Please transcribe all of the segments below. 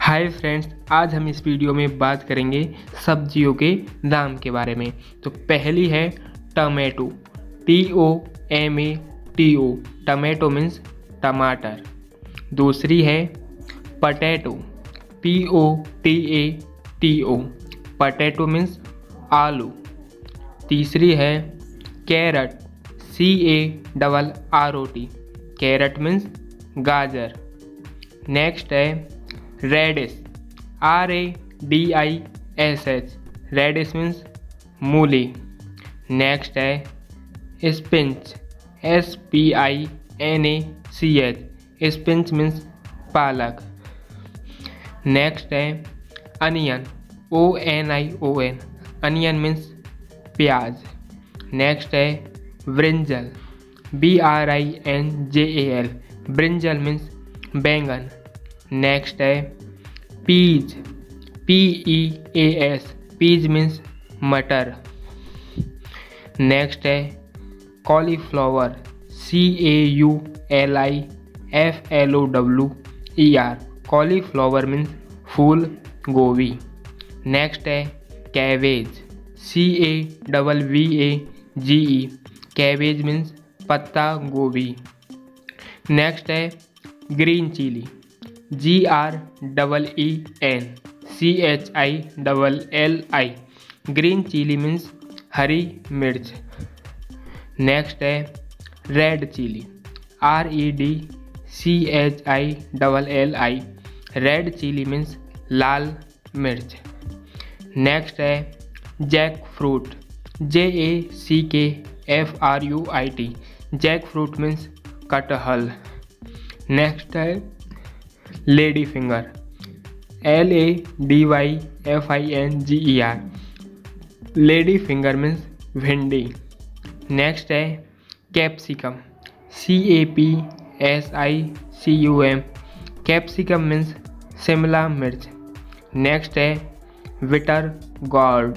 Hi friends, आज हम इस वीडियो में बात करेंगे सब्जियों के नाम के बारे में। तो पहली है टमेटो, TOMATO, टमेटो मीन्स टमाटर। दूसरी है पटेटो, POTATO, पटेटो मीन्स आलू। तीसरी है कैरट, CARROT, कैरट मीन्स गाजर। नेक्स्ट है रेडिश, RADISH, रेडिश मीन्स मूली। नेक्स्ट है स्पिंच, SPINACH, स्पिंच मीन्स पालक। नेक्स्ट है अनियन, ONION, अनियन मीन्स प्याज। नेक्स्ट है ब्रिंजल, BRINJAL, ब्रिंजल मीन्स बैंगन। नेक्स्ट है पीज, PEAS, पीज मीन्स मटर। नेक्स्ट है कॉलीफ्लावर, CAULIFLOWER, कॉलीफ्लावर मीन्स फूल गोभी। नेक्स्ट है कैबेज, CAVVAGE, कैबेज मीन्स पत्ता गोभी। नेक्स्ट है green chilli, GREENCHILLI, green chilli means हरी मिर्च। नेक्स्ट है red chilli, REDCHILLI, red chilli means लाल मिर्च। नेक्स्ट है jackfruit, JACKFRUIT, jackfruit means कटहल। नेक्स्ट है lady finger, LADYFINGER, lady finger means भिंडी। नेक्स्ट है कैप्सिकम, CAPSICUM, कैप्सिकम मीन्स शिमला मिर्च। नेक्स्ट है bitter gourd,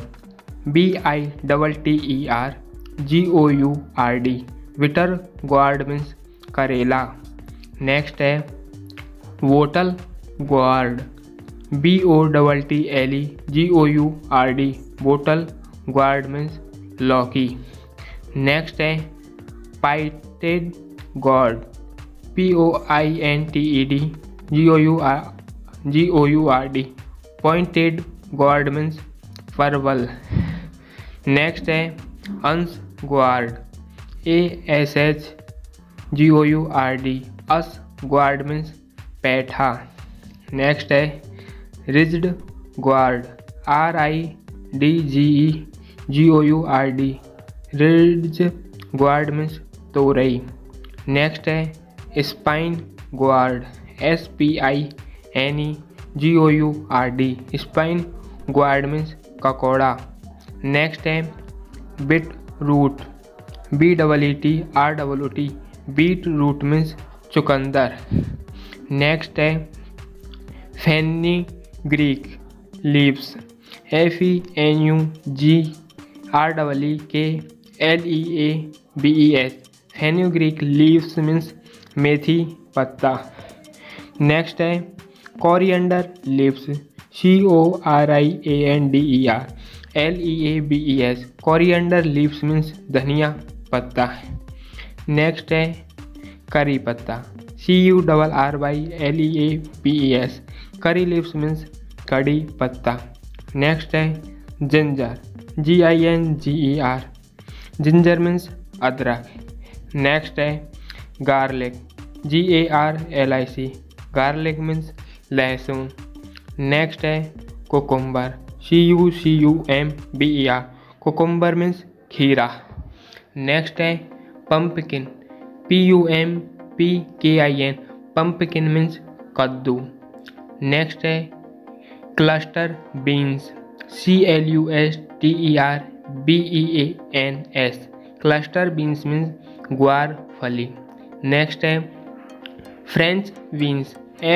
BITTERGOURD, bitter gourd means करेला। नेक्स्ट है bottle gourd, BOTTLEGOURD, bottle gourd means लौकी। नेक्स्ट है pointed gourd, POINTED GOURD, pointed gourd means परवल। नेक्स्ट है ash gourd, ASHGOURD, ash gourd means पैठा। नेक्स्ट है ridged gourd, RIDGEGOURD, ridged gourd means तोरई। Next है spine gourd, SPINEGOURD, spine gourd means ककोड़ा। Next है beetroot, BEETROOT, beetroot means चुकंदर। Next है fenugreek leaves, FENUGREEKLEAVES, fenugreek leaves means मेथी पत्ता। नेक्स्ट है coriander leaves, CORIANDER LEAVES, coriander leaves means धनिया पत्ता। नेक्स्ट है करी पत्ता, CURRYLEAVES, करी लीव्स मीन्स कड़ी पत्ता। नेक्स्ट है जिंजर, GINGER, जिंजर मीन्स अदरक। नेक्स्ट है गार्लिक, GARLIC, गार्लिक मीन्स लहसुन। नेक्स्ट है कुकुम्बर, CUCUMBER, कुकुम्बर मीन्स खीरा। नेक्स्ट है पम्पकिन, PUMPKIN, पम्पकिन मीन्स कद्दू। नेक्स्ट है cluster beans, CLUSTERBEANS, cluster beans means ग्वार फली। नेक्स्ट है French beans,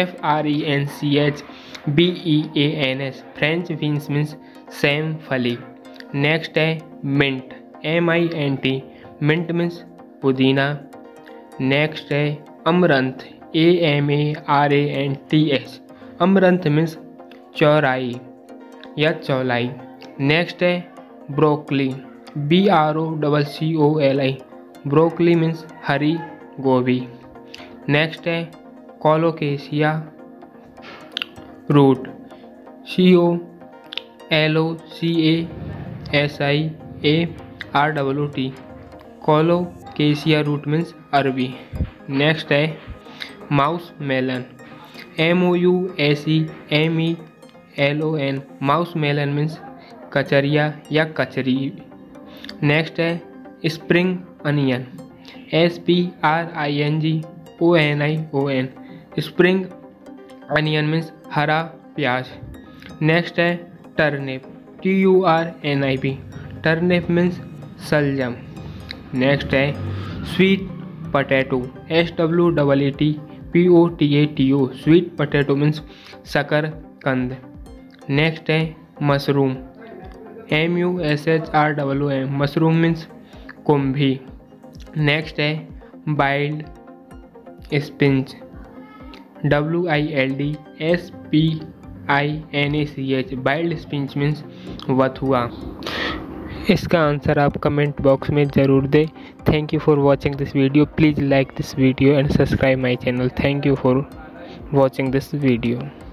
FRENCHBEANS, French beans means सेम फली। नेक्स्ट है मिंट, MINT, मिंट मीन्स पुदीना। नेक्स्ट है अमरंथ, AMARANTH, अमरंथ मीन्स चौराई या चौलाई। नेक्स्ट है ब्रोकली, BROCCOLI, ब्रोकली मीन्स हरी गोभी। नेक्स्ट है colocasia root, COLOCASIARWT, colocasia root means अरबी। नेक्स्ट है mouse melon, MOUSEMELON, mouse melon means कचरिया या कचरी। नेक्स्ट है spring onion, SPRINGONION, spring onion means हरा प्याज। नेक्स्ट है टर्निप, TURNIP, टर्निप मीन्स सलजम। नेक्स्ट है sweet potato, SWEETPOTATO, sweet potato means शकरकंद। नेक्स्ट है मशरूम, MUSHROOM, मशरूम मीन्स कुंभी। नेक्स्ट है wild spinach, WILDSPINACH, wild spinach means वथुआ। इसका आंसर आप कमेंट बॉक्स में ज़रूर दें। Thank you for watching this video. Please like this video and subscribe my channel. Thank you for watching this video.